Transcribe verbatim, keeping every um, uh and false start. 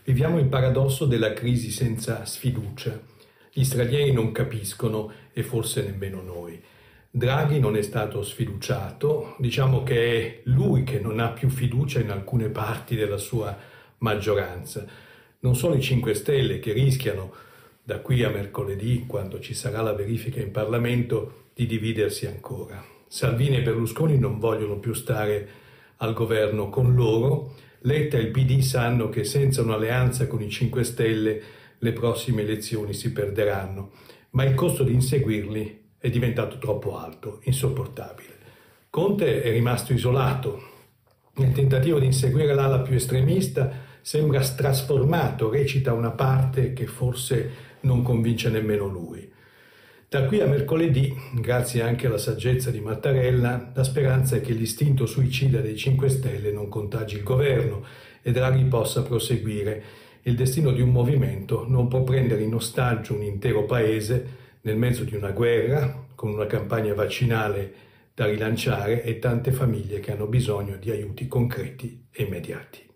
Viviamo il paradosso della crisi senza sfiducia. Gli stranieri non capiscono e forse nemmeno noi. Draghi non è stato sfiduciato, diciamo che è lui che non ha più fiducia in alcune parti della sua maggioranza. Non solo i cinque Stelle che rischiano da qui a mercoledì, quando ci sarà la verifica in Parlamento, di dividersi ancora. Salvini e Berlusconi non vogliono più stare al governo con loro. Letta e il P D sanno che senza un'alleanza con i cinque Stelle le prossime elezioni si perderanno, ma il costo di inseguirli è diventato troppo alto, insopportabile. Conte è rimasto isolato. Nel tentativo di inseguire l'ala più estremista sembra trasformato, recita una parte che forse non convince nemmeno lui. Da qui a mercoledì, grazie anche alla saggezza di Mattarella, la speranza è che l'istinto suicida dei cinque Stelle non contagi il governo e Draghi possa proseguire. Il destino di un movimento non può prendere in ostaggio un intero paese nel mezzo di una guerra, con una campagna vaccinale da rilanciare e tante famiglie che hanno bisogno di aiuti concreti e immediati.